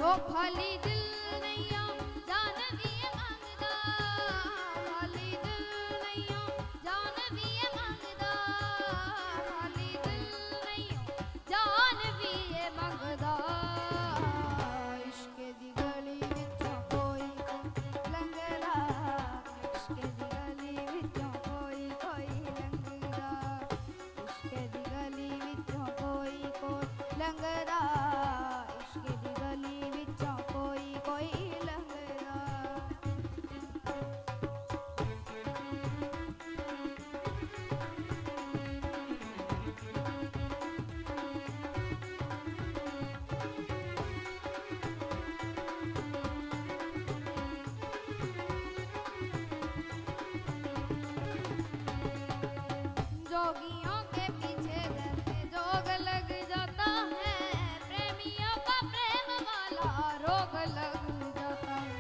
खाली दिल नहीं जान भी मंगदा, खाली दिल नहीं जान भी मंगदा, खाली दिल नहीं जान भी मंगदा। इश्क दी गली विचों कोई लंघदा, इश्क दी गली विचों कोई लंघदा, इश्क दी गली विचों कोई लंघदा, इश्क दी गली विचों कोई लंघदा। जोगियों के पीछे जैसे जोग लग जाता है, प्रेमियों का प्रेम वाला रोग लग जाता है।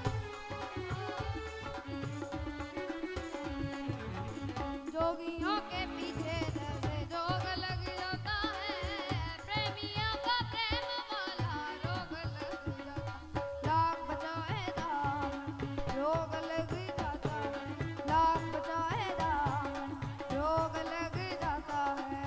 जोगियों के पीछे जैसे जोग लग जाता है, प्रेमियों का प्रेम वाला रोग लग जाता है। लाख बचाए दामन रोग लग जाता है, लाख बचाए दामन रोग लग जाता है।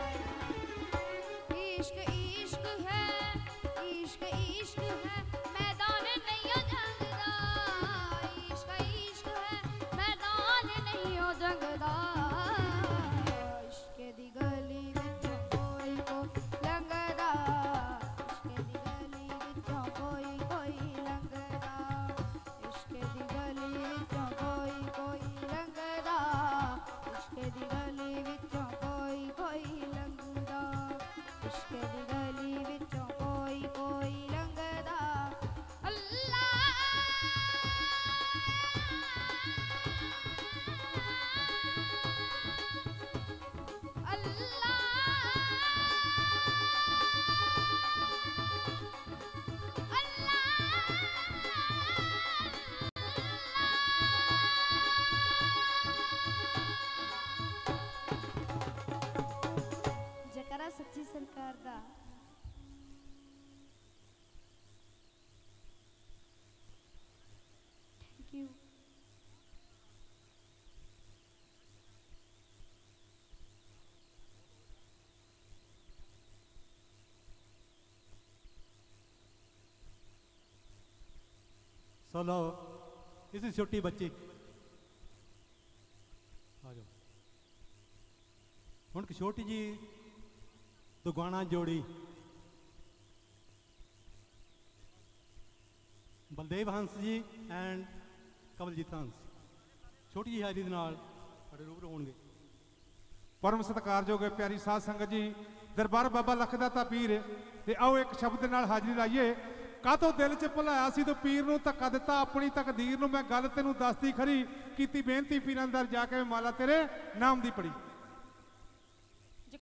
इश्क इश्क है, इश्क इश्क है, मैदान नहीं हो जंगदा, इश्क इश्क है, मैदान नहीं हो जंगदा। इश्क दी गली विचों कोई लंघदा, इश्क दी गली विचों कोई लंघदा, इश्क दी गली विचों कोई लंघदा, इश्क दी गली विचों कोई लंघदा, इश्क दी गली विचों कोई लंघदा। अल्लाह अल्लाह जकरा सच्ची सरकार दा। Thank you. चलो इस छोटी बच्ची आ जाओ हुण छोटी जी तो गाना जोड़ी बलदेव हंस जी एंड कमलजीत हंस छोटी जी हाजरी दे नाल साडे रूबरू होणगे। परम सत्कारयोग प्यारी साध संगत जी, दरबार बाबा लखदाता पीर ते आओ एक शब्द नाल हाजरी लाइए। कातों दिल च भुलाया सी तो पीर नूं धक्का दिता, अपनी तकदीर नूं मैं गल तैनूं दसदी खरी, कीती बेनती पीरां दर जाके माला तेरे नाम दी पड़ी।